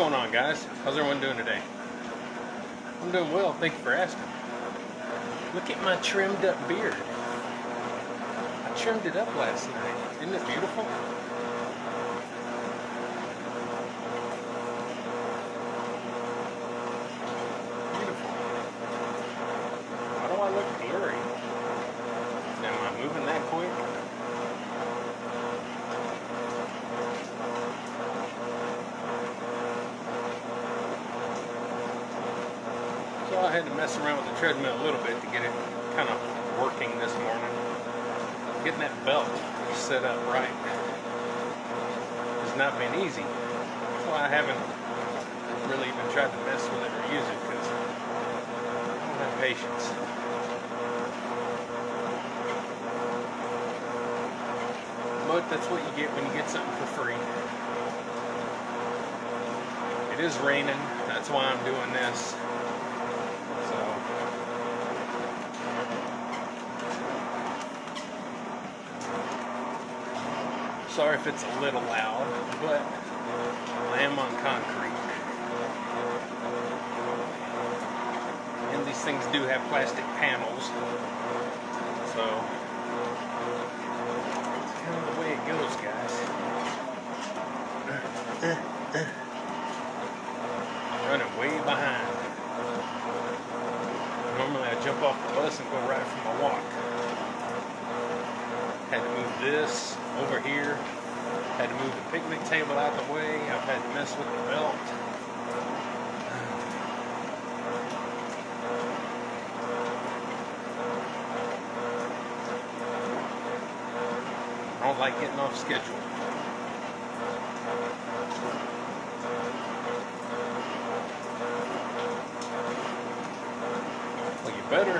going on, guys? How's everyone doing today? I'm doing well, thank you for asking. Look at my trimmed up beard. I trimmed it up last night. Isn't it beautiful? Beautiful. Why do I look blurry? Am I moving that quick? So I had to mess around with the treadmill a little bit to get it kind of working this morning. Getting that belt set up right has not been easy. That's why I haven't really even tried to mess with it or use it, because I don't have patience. But that's what you get when you get something for free. It is raining, that's why I'm doing this. Sorry if it's a little loud, but I am on concrete. And these things do have plastic panels, so it's kind of the way it goes, guys. Running way behind. Normally I jump off the bus and go right for my walk. Had to move this over here. Had to move the picnic table out of the way. I've had to mess with the belt. I don't like getting off schedule. Well, you better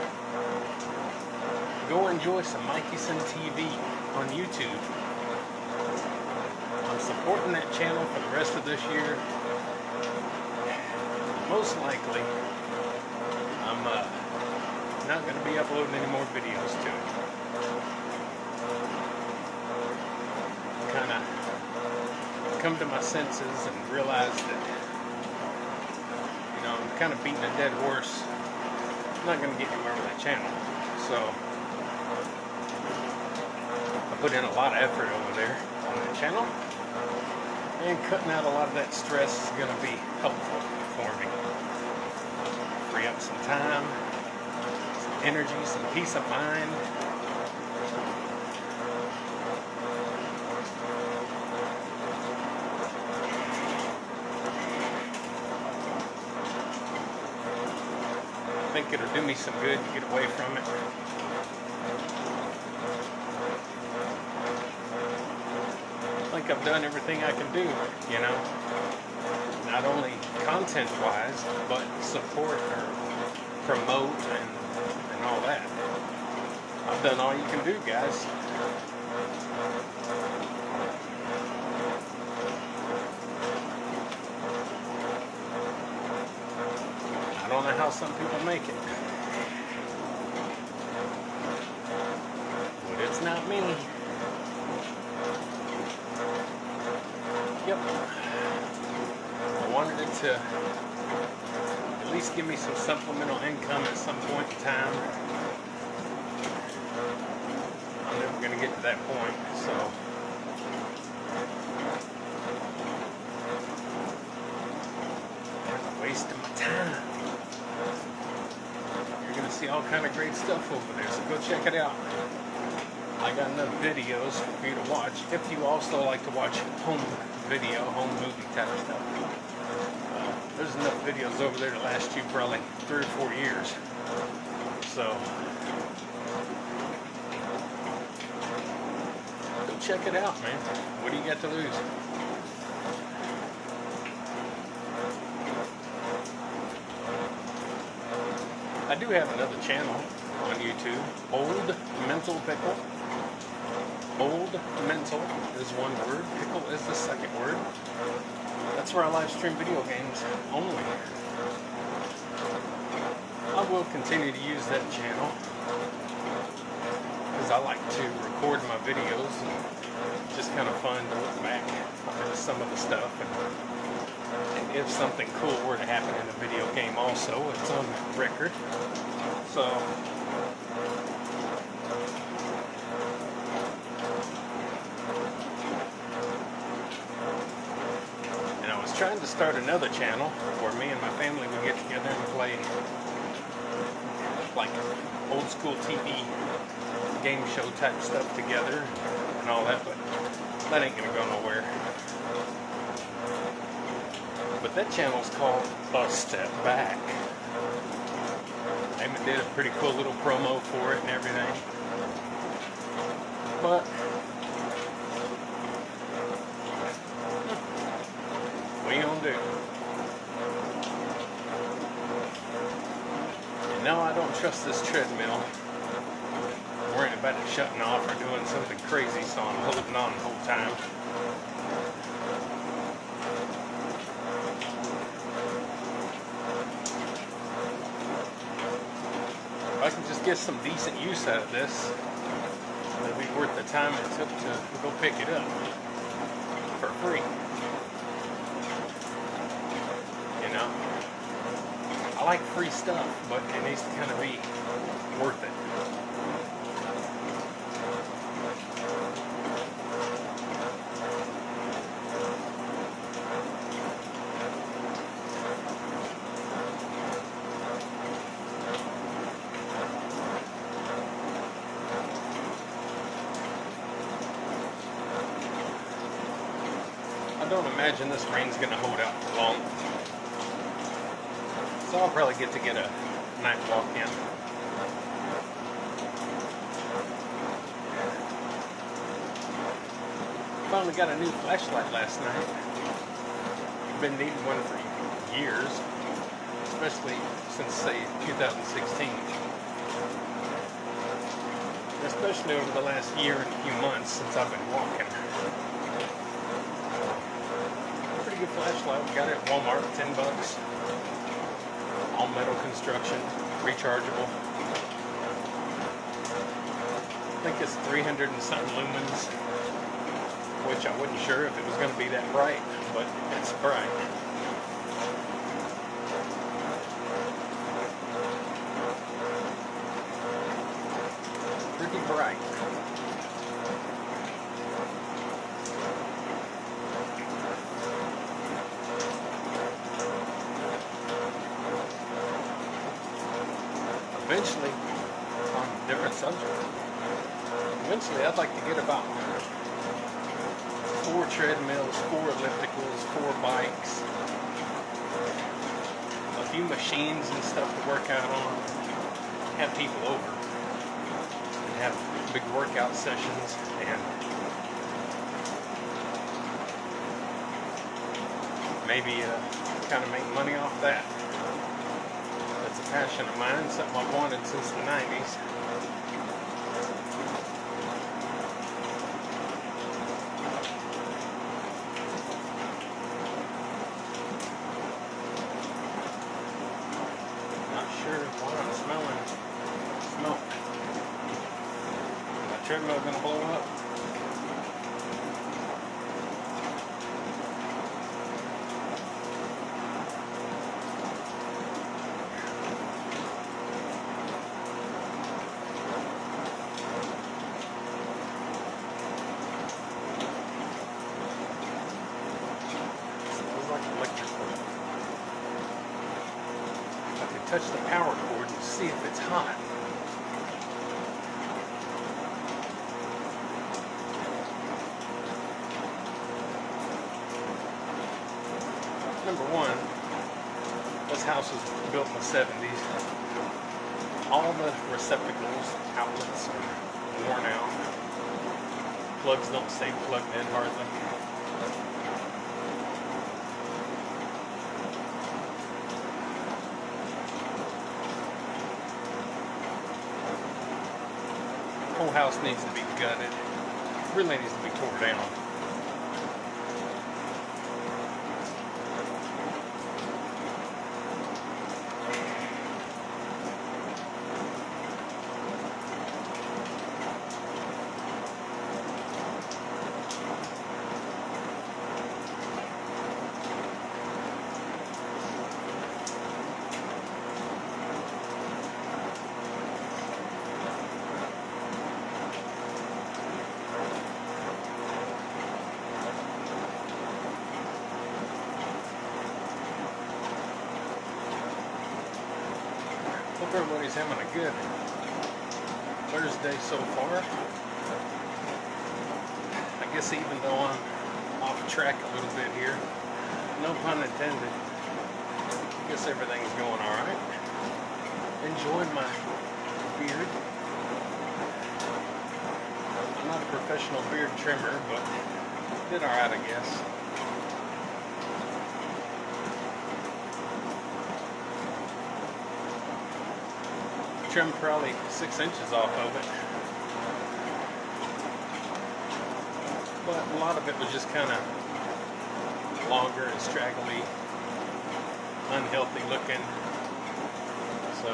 go enjoy some Mikeyson TV on YouTube. I'm supporting that channel for the rest of this year. Most likely, I'm not going to be uploading any more videos to it. Kind of come to my senses and realize that, I'm kind of beating a dead horse. I'm not going to get anywhere with that channel. So I put in a lot of effort over there on that channel, and cutting out a lot of that stress is going to be helpful for me. Free up some time, some energy, some peace of mind. I think it'll do me some good to get away from it. I think I've done everything I can do, not only content-wise, but support or promote and all that. I've done all you can do, guys. I don't know how some people make it, but it's not me. Yep. I wanted it to at least give me some supplemental income at some point in time. I'm never going to get to that point, so I'm wasting my time. You're going to see all kind of great stuff over there, so go check it out. I got enough videos for you to watch if you also like to watch home video, home movie type of stuff. There's enough videos over there to last you probably 3 or 4 years. So go check it out, man. What do you got to lose? I do have another channel on YouTube, Old Mental Pickle. Old Mental is one word, pickle is the second word. That's where I live stream video games only. I will continue to use that channel because I like to record my videos, and it's just kind of fun to look back at some of the stuff and if something cool were to happen in a video game also, it's on record. So, and I was trying to start another channel where me and my family would get together and play like old school TV game show type stuff together and all that, but that ain't gonna go nowhere. But that channel's called A Step Back. Amy did a pretty cool little promo for it and everything. But what you gonna do? And now I don't trust this treadmill. I'm worrying about it shutting off or doing something crazy, so I'm holding on the whole time. If I can just get some decent use out of this, it'll be worth the time it took to go pick it up for free. You know? I like free stuff, but it needs to kind of be worth it. I don't imagine this rain's going to hold out for long. So I'll probably get a night walk in. Finally got a new flashlight last night. I've been needing one for years, especially since, say, 2016. Especially over the last year and a few months since I've been walking. Pretty good flashlight. We got it at Walmart, 10 bucks. All metal construction, rechargeable. I think it's 300 and something lumens, which I wasn't sure if it was going to be that bright, but it's bright. Pretty bright. Eventually, on a different subject, eventually I'd like to get about 4 treadmills, 4 ellipticals, 4 bikes, a few machines and stuff to work out on, have people over, and have big workout sessions, and maybe kind of make money off that. It's a passion of mine, something I've wanted since the 90s. Not sure why I'm smelling smoke. Is my treadmill gonna blow up? Touch the power cord and see if it's hot. Number one, this house was built in the 70s. All the receptacles, outlets are worn out. Plugs don't stay plugged in hardly. Whole house needs to be gutted. Really needs to be torn down. Hope everybody's having a good Thursday so far. I guess even though I'm off track a little bit here, no pun intended, I guess everything's going alright. Enjoyed my beard. I'm not a professional beard trimmer, but did alright, I guess. Trimmed probably 6 inches off of it, but a lot of it was just kind of longer and straggly, unhealthy looking. So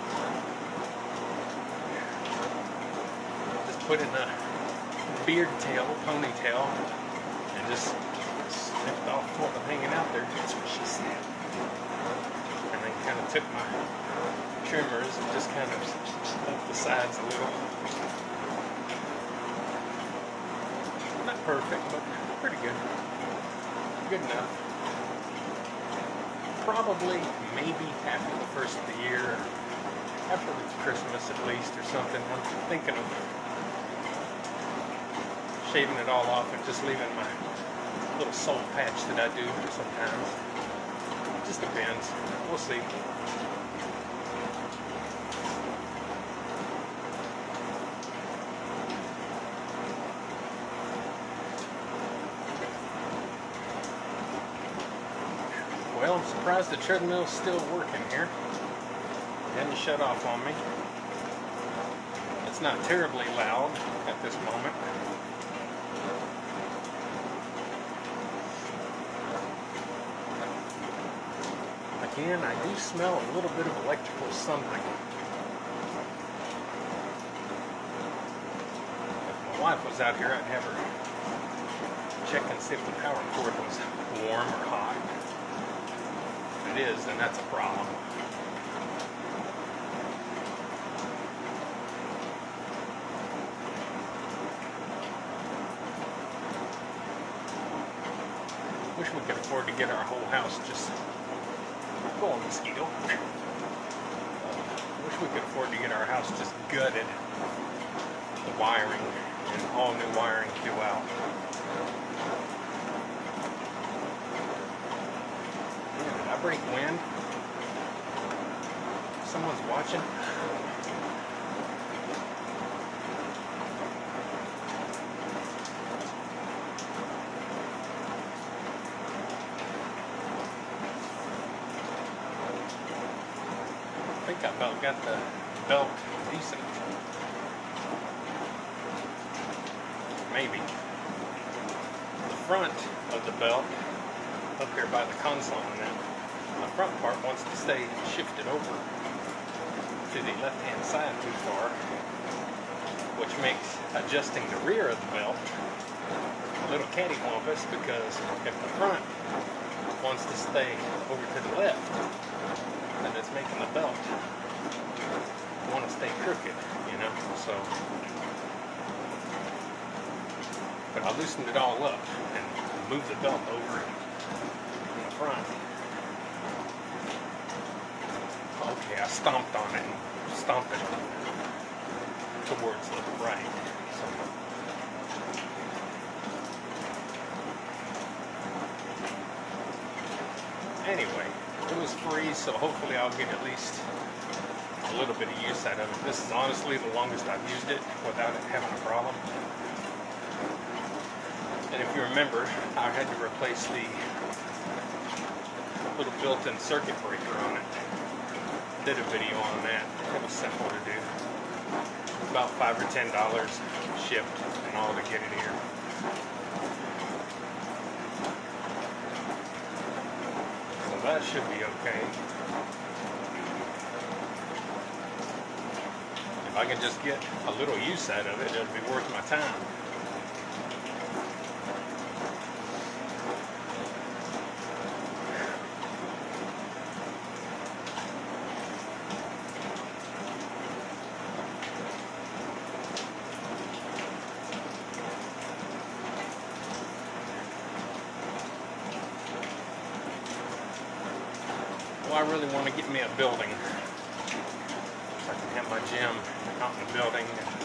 just put in a beard tail, ponytail, and just snipped off what was hanging out there. That's what she said. And then kind of took my trimmers and just kind of up the sides a little. Not perfect, but pretty good. Good enough. Probably, maybe after the first of the year, after it's Christmas at least or something, I'm thinking of shaving it all off and just leaving my little soul patch that I do sometimes. It just depends. We'll see. Well, I'm surprised the treadmill's still working here. It hadn't shut off on me. It's not terribly loud at this moment. Again, I do smell a little bit of electrical something. If my wife was out here, I'd have her check and see if the power cord was warm or hot. If it is, then that's a problem. Wish we could afford to get our whole house just... Go on, mosquito. Wish we could afford to get our house just gutted. The wiring and all new wiring throughout. Did I break wind? Someone's watching. I think I about got the belt decent. Maybe. The front of the belt, up here by the console and that, the front part wants to stay shifted over to the left-hand side too far, which makes adjusting the rear of the belt a little cattywampus, because if the front wants to stay over to the left, and it's making the belt want to stay crooked, you know, so. But I loosened it all up and moved the belt over in the front. Okay, I stomped on it and stomped it towards the right. So. Anyway, it was free, so hopefully I'll get at least a little bit of use out of it. This is honestly the longest I've used it without it having a problem. And if you remember, I had to replace the little built-in circuit breaker on it. Did a video on that. It was simple to do. About $5 or $10 shipped and all to get it here. So that should be okay. If I can just get a little use out of it, it'll be worth my time. Well, I really want to get me a building. I can have my gym out in the building.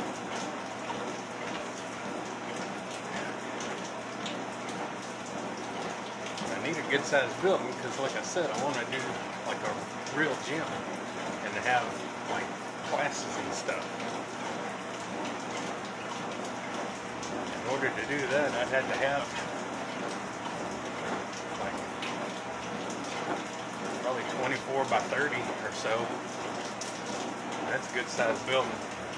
I need a good sized building because, like I said, I want to do like a real gym and have like classes and stuff. In order to do that, I'd have to have like probably 24 by 30 or so. That's a good sized building.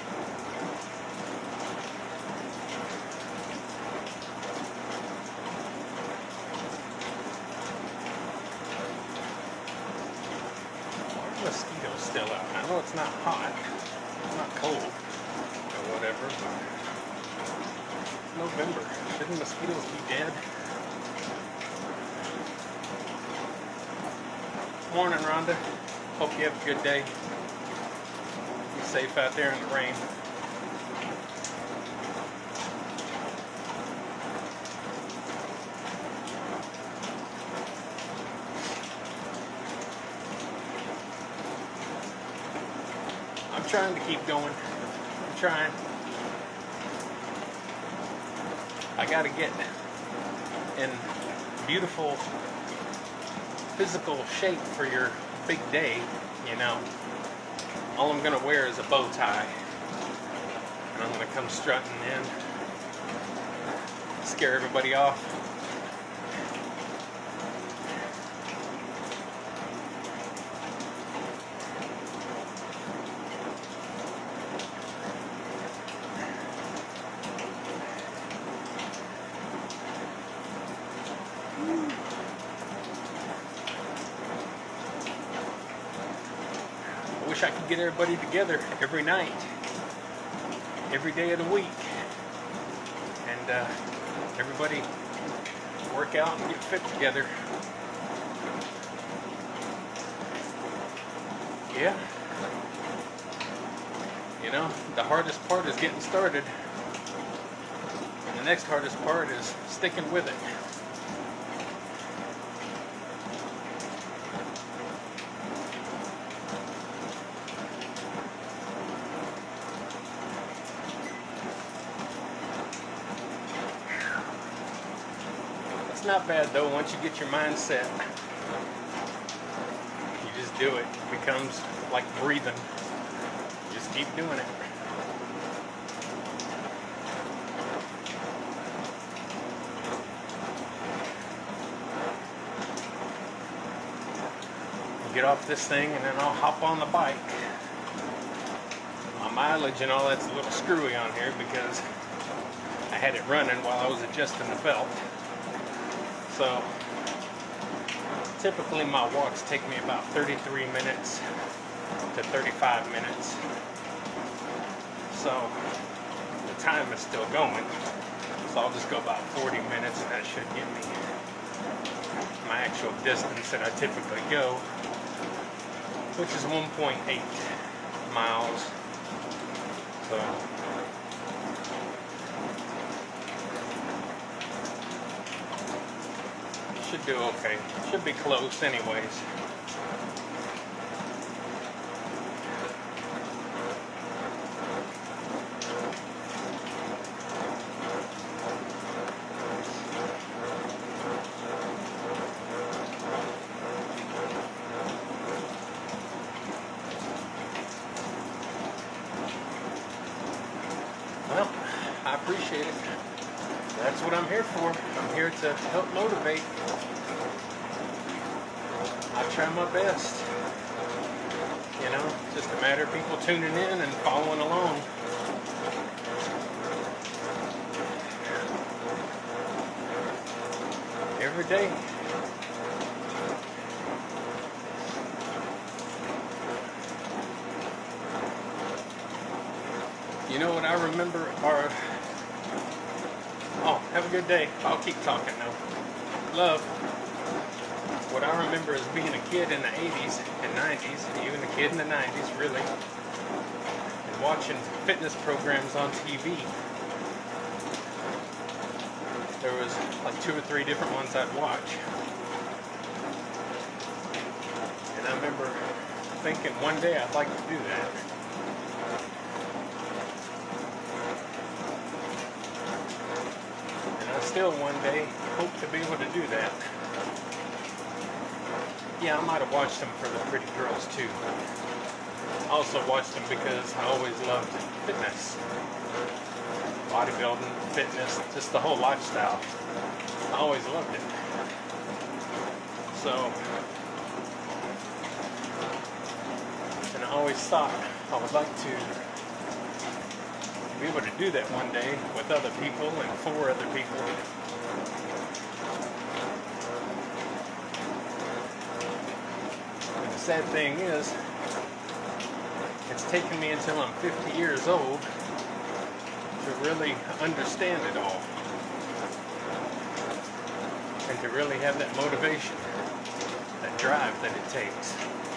Mosquitoes still out. I know it's not hot, it's not cold or whatever, but it's November. Shouldn't mosquitoes be dead? Morning, Rhonda. Hope you have a good day. Be safe out there in the rain. I'm trying to keep going. I'm trying. I gotta get in beautiful physical shape for your big day, you know. All I'm gonna wear is a bow tie. And I'm gonna come strutting in, scare everybody off. I wish I could get everybody together every night, every day of the week, and everybody work out and get fit together. Yeah. You know, the hardest part is getting started, and the next hardest part is sticking with it. It's not bad though once you get your mind set. You just do it. It becomes like breathing. You just keep doing it. Get off this thing and then I'll hop on the bike. My mileage and all that's a little screwy on here because I had it running while I was adjusting the belt. So typically my walks take me about 33 minutes to 35 minutes. So the time is still going. So I'll just go about 40 minutes and that should get me my actual distance that I typically go, which is 1.8 miles. So should do okay. Should be close anyways. Well, I appreciate it. That's what I'm here for. I'm here to help motivate. I try my best. You know, it's just a matter of people tuning in and following along. Every day. You know what I remember are... Oh, have a good day. I'll keep talking now. Love. What I remember is being a kid in the 80s and 90s, even a kid in the 90s, really, and watching fitness programs on TV. There was like 2 or 3 different ones I'd watch. And I remember thinking one day I'd like to do that. still one day hope to be able to do that. Yeah, I might have watched them for the pretty girls too. I also watched them because I always loved fitness. Bodybuilding, fitness, just the whole lifestyle. I always loved it. So, and I always thought I would like to be able to do that one day with other people and for other people. And the sad thing is, it's taken me until I'm 50 years old to really understand it all. And to really have that motivation, that drive that it takes.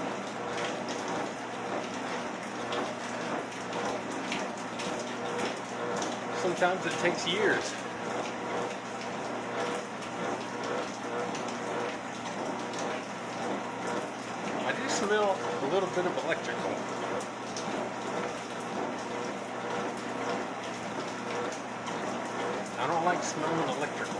Sometimes it takes years. I do smell a little bit of electrical. I don't like smelling electrical.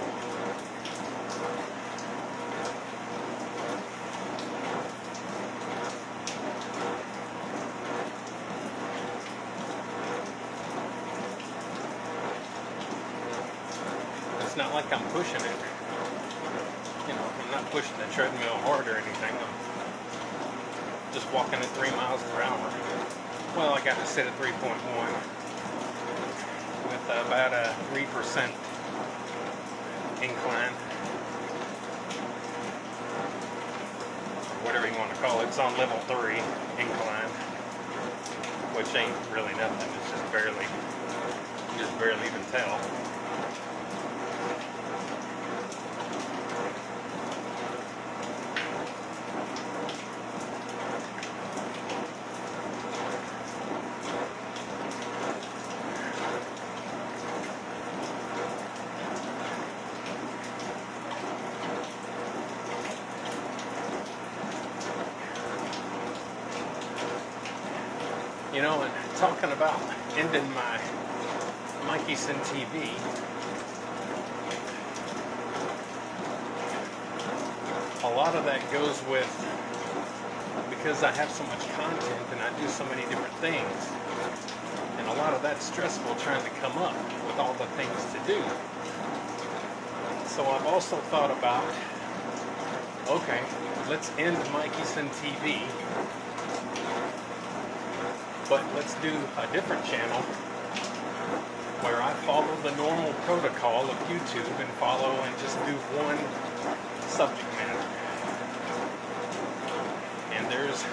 It's not like I'm pushing it. You know, I'm not pushing the treadmill hard or anything. I'm just walking at 3 miles per hour. Well, I got it set at 3.1 with about a 3% incline. Or whatever you want to call it. It's on level 3 incline, which ain't really nothing. It's just barely, you just barely even tell. You know, and talking about ending my Mikeyson TV, a lot of that goes with, because I have so much content and I do so many different things, and a lot of that's stressful trying to come up with all the things to do. So I've also thought about, okay, let's end Mikeyson TV, but let's do a different channel where I follow the normal protocol of YouTube and follow and just do one subject matter. And there's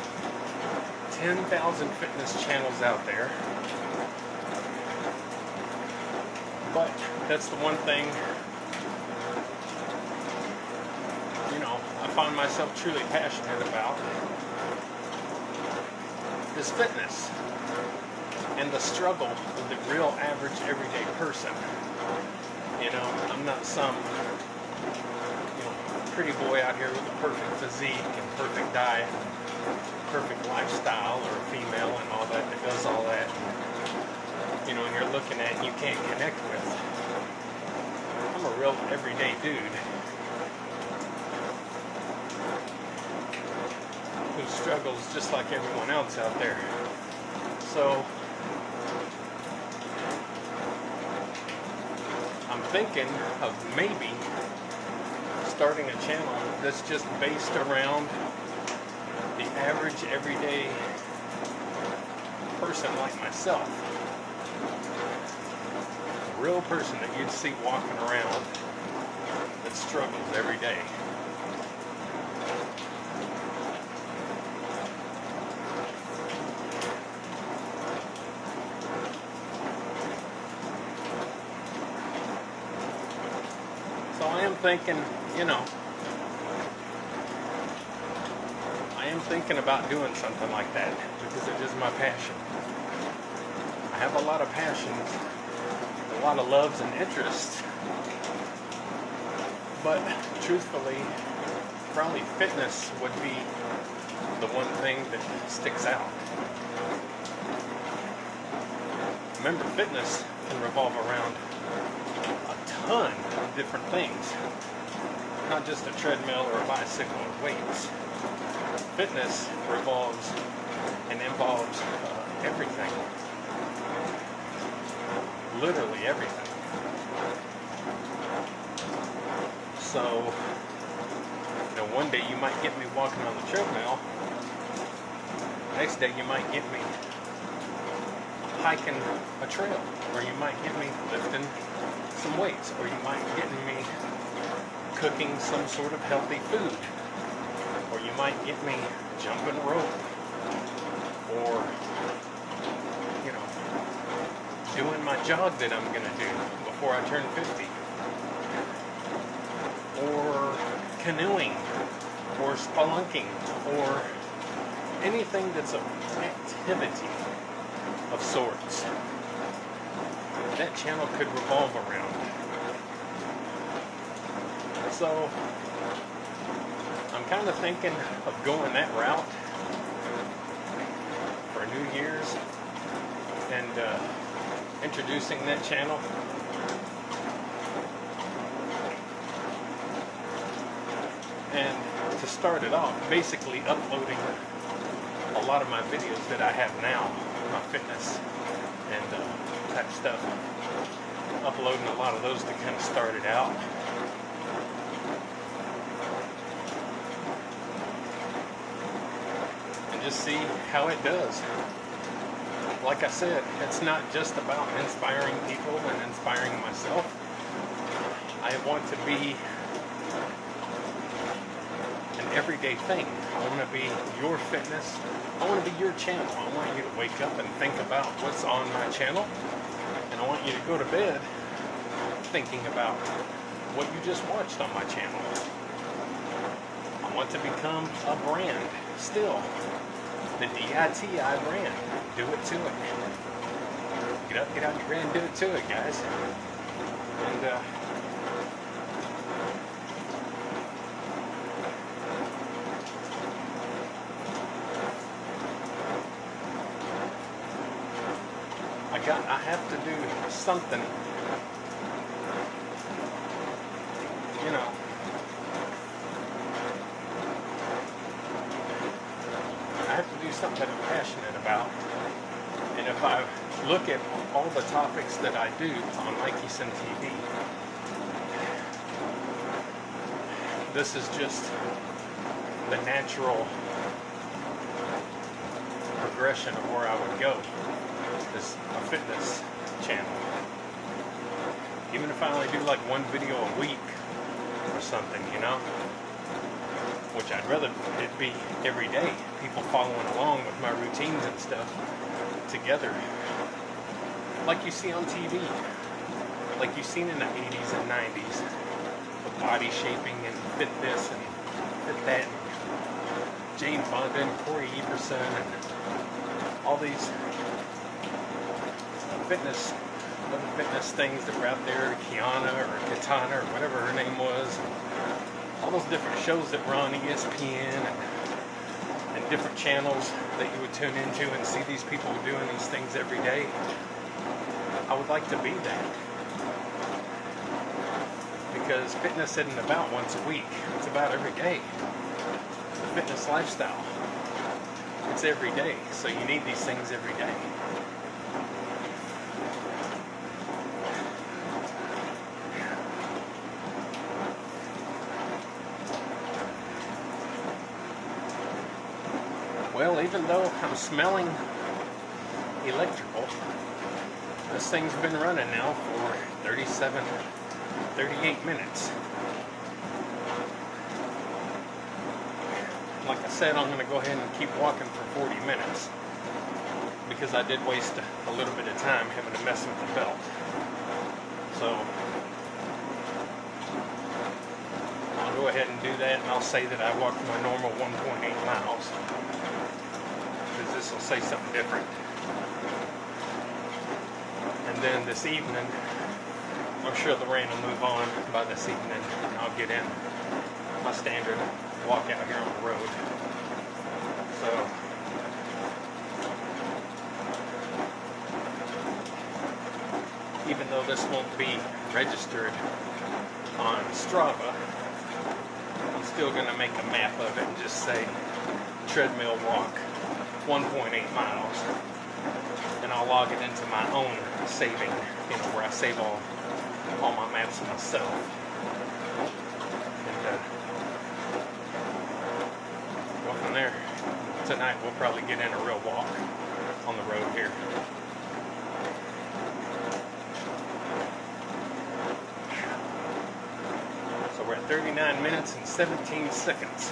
10,000 fitness channels out there. But that's the one thing, you know, I find myself truly passionate about. Is fitness and the struggle of the real average everyday person. You know, I'm not some, you know, pretty boy out here with a perfect physique and perfect diet, perfect lifestyle, or a female and all that does all that. You know, and you're looking at and you can't connect with. I'm a real everyday dude who struggles just like everyone else out there. So I'm thinking of maybe starting a channel that's just based around the average everyday person like myself. A real person that you'd see walking around that struggles every day. So I am thinking, you know, I am thinking about doing something like that because it is my passion. I have a lot of passions, a lot of loves and interests, but truthfully, probably fitness would be the one thing that sticks out. Remember, fitness can revolve around a ton of different things. Not just a treadmill or a bicycle or weights. Fitness revolves and involves everything. Literally everything. So, one day you might get me walking on the treadmill. Next day you might get me hiking a trail. Or you might get me lifting some weights. Or you might get me cooking some sort of healthy food. Or you might get me jumping rope. Or, doing my jog that I'm going to do before I turn 50. Or canoeing. Or spelunking. Or anything that's an activity of sorts. That channel could revolve around. So, I'm kind of thinking of going that route for New Year's and introducing that channel. And to start it off, basically uploading a lot of my videos that I have now, my fitness and type stuff. Uploading a lot of those to kind of start it out. And just see how it does. Like I said, it's not just about inspiring people and inspiring myself. I want to be an everyday thing. I want to be your fitness. I want to be your channel. I want you to wake up and think about what's on my channel. And I want you to go to bed thinking about what you just watched on my channel. I want to become a brand still. The DITI brand. Do it to it. Get up, get out your brand, do it to it, guys. And I have to do something, I have to do something that I'm passionate about. And if I look at all the topics that I do on Mikeyson TV, this is just the natural progression of where I would go. Is a fitness channel. Even if I only do like one video a week or something, which I'd rather it be every day, people following along with my routines and stuff together, like you see on TV, like you've seen in the 80s and 90s, with body shaping and fit this and fit that, Jane Fonda and Corey Everson and all these other fitness things that were out there, Kiana or Katana or whatever her name was, all those different shows that were on ESPN and different channels that you would tune into and see these people doing these things every day. I would like to be that, because fitness isn't about once a week, it's about every day. The fitness lifestyle, it's every day, so you need these things every day. Well, even though I'm smelling electrical, this thing's been running now for 38 minutes. Like I said, I'm going to go ahead and keep walking for 40 minutes because I did waste a little bit of time having to mess with the belt. So I'll go ahead and do that, and I'll say that I walked my normal 1.8 miles. Because this will say something different. And then this evening, I'm sure the rain will move on by this evening, and I'll get in my standard walk out here on the road. So even though this won't be registered on Strava, I'm still going to make a map of it and just say treadmill walk 1.8 miles, and I'll log it into my own saving, where I save all my maps myself. And go from there. Tonight we'll probably get in a real walk on the road here. So we're at 39 minutes and 17 seconds.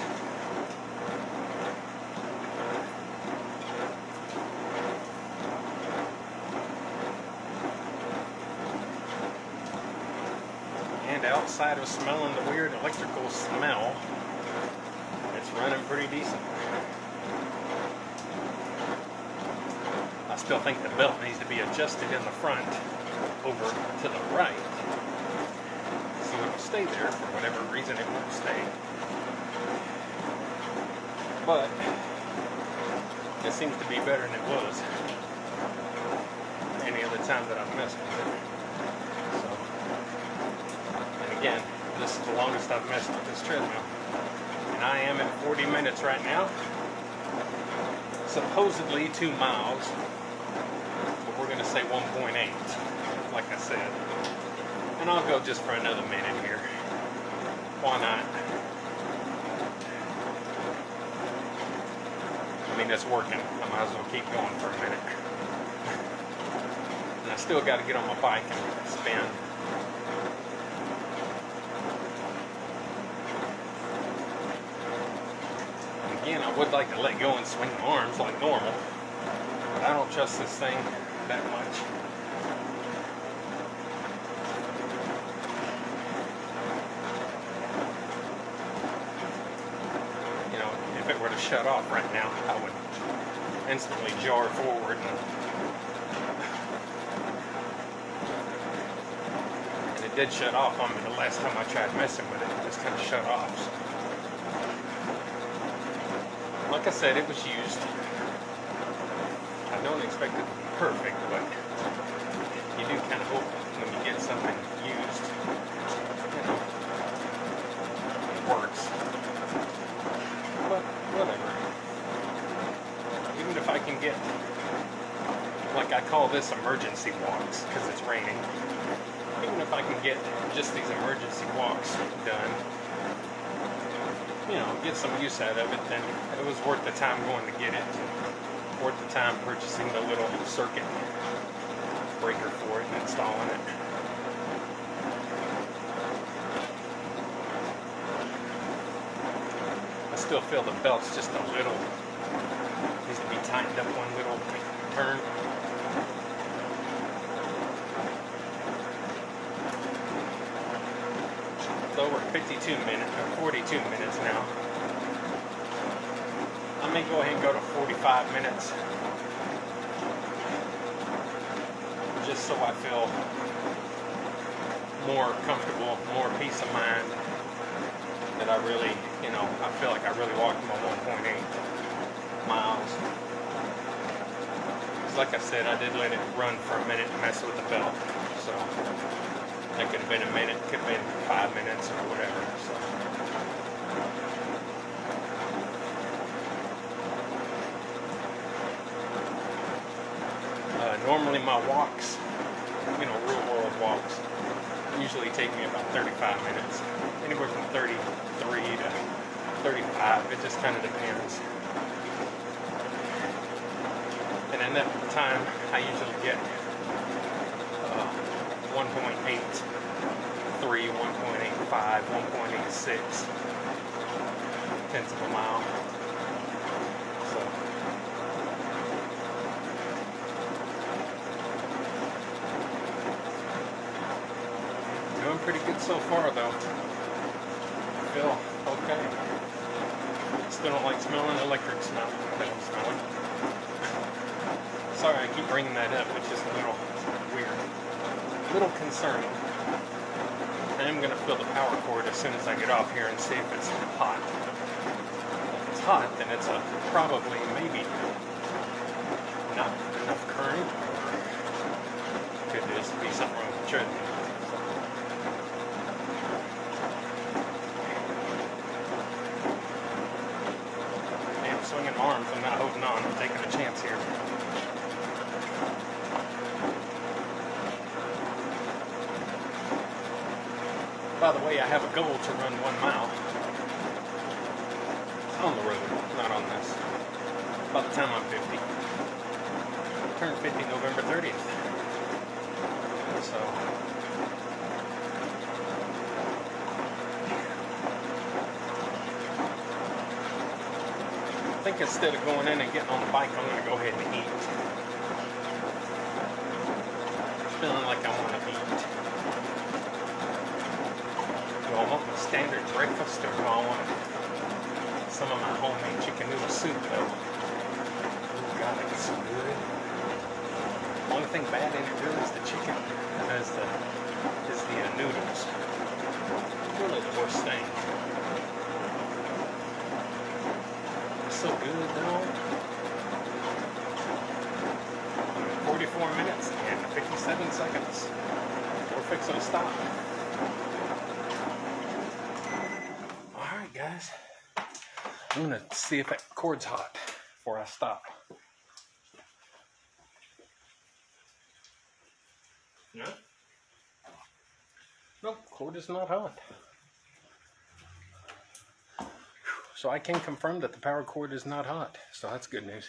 And outside of smelling the weird electrical smell, it's running pretty decent. I still think the belt needs to be adjusted in the front over to the right, so it'll stay there. For whatever reason, it won't stay. But it seems to be better than it was any other time that I've messed with it. So, and again, this is the longest I've messed with this treadmill, and I am at 40 minutes right now. Supposedly 2 miles. We're going to say 1.8, like I said. And I'll go just for another minute here. Why not? I mean, it's working. I might as well keep going for a minute. And I still got to get on my bike and spin. And again, I would like to let go and swing my arms like normal, but I don't trust this thing that much. If it were to shut off right now, I would instantly jar forward, and it did shut off on me the last time I tried messing with it. It just kind of shut off. So, like I said, it was used. I don't expect it to be perfect, but you do kind of hope when you get something used, it works. But whatever. Even if I can get, like I call this emergency walks because it's raining, even if I can get just these emergency walks done, get some use out of it, then it was worth the time going to get it. Worth the time purchasing the little circuit breaker for it and installing it. I still feel the belt's just a little, needs to be tightened up one little turn. So we're at 52 minutes, or 42 minutes now. I may go ahead and go to 45 minutes, just so I feel more comfortable, more peace of mind that I really, I feel like I really walked my 1.8 miles. Because like I said, I did let it run for a minute and mess with the belt, so that could have been a minute, could have been 5 minutes or whatever. So. Normally my walks, real world walks, usually take me about 35 minutes. Anywhere from 33 to 35, it just kind of depends. And in that time, I usually get 1.83, 1.85, 1.86 tenths of a mile. Pretty good so far though. I feel okay. Still don't like smelling electric smell that I'm smelling. Sorry I keep bringing that up, which is a little weird. A little concerning. I am going to fill the power cord as soon as I get off here and see if it's hot. If it's hot, then it's probably maybe not enough current. Could just be something wrong with the treadmill. By the way, I have a goal to run 1 mile on the road, not on this. By the time I'm 50. I turn 50 November 30th. So I think instead of going in and getting on the bike, I'm going to go ahead and eat. Feeling like I want to eat. Do I want my standard breakfast, or do I want some of my homemade chicken noodle soup though? Oh God, it's so good. Only thing bad in it really is the chicken, and is the noodles. Really the worst thing. So good though. 44 minutes and 57 seconds. We're fixing to stop. Alright guys. I'm gonna see if that cord's hot before I stop. No? Nope, cord is not hot. So I can confirm that the power cord is not hot. So that's good news.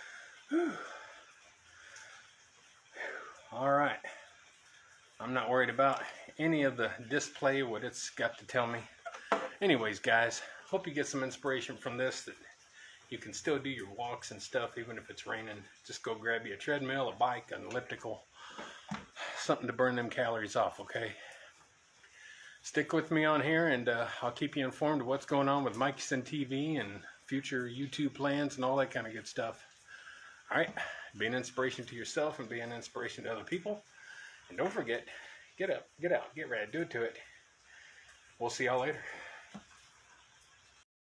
Alright. I'm not worried about any of the display, what it's got to tell me. Anyways, guys, hope you get some inspiration from this, that you can still do your walks and stuff even if it's raining. Just go grab you a treadmill, a bike, an elliptical, something to burn them calories off, okay? Stick with me on here, and I'll keep you informed of what's going on with Mikeson TV and future YouTube plans and all that kind of good stuff. Alright, be an inspiration to yourself and be an inspiration to other people. And don't forget, get up, get out, get ready, do it to it. We'll see y'all later.